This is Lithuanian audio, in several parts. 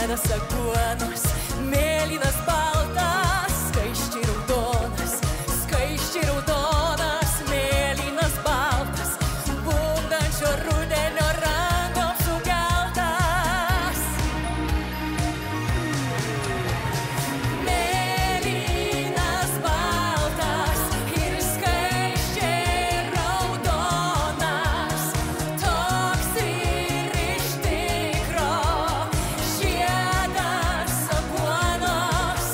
žiedas aguonos, mėlynas baltas, skaisčiai raudonas, mėlynas baltas, bundančio rudenio rankom sukeltas. Mėlynas baltas ir skaisčiai raudonas, toks ir iš tikro žiedas aguonos.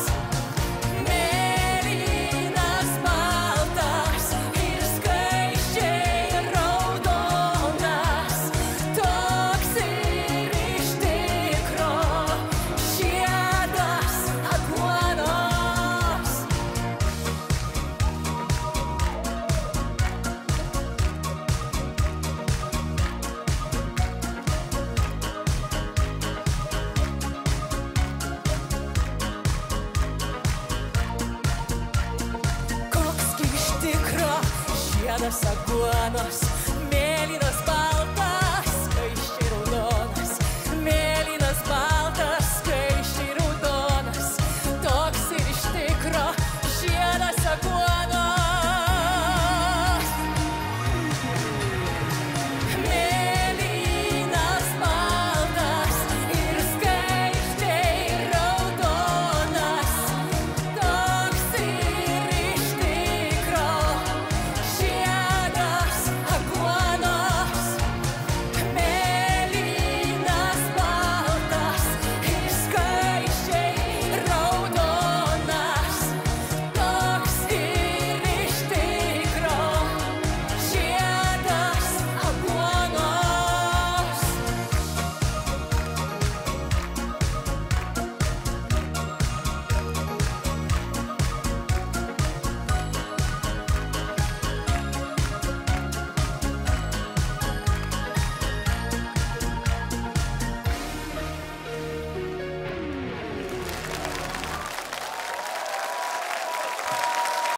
Mėlynas baltas ir skaisčiai raudonas, toks ir iš tikro žiedas aguonos. Koks gi iš tikro žiedas aguonos, mėlynas baltas.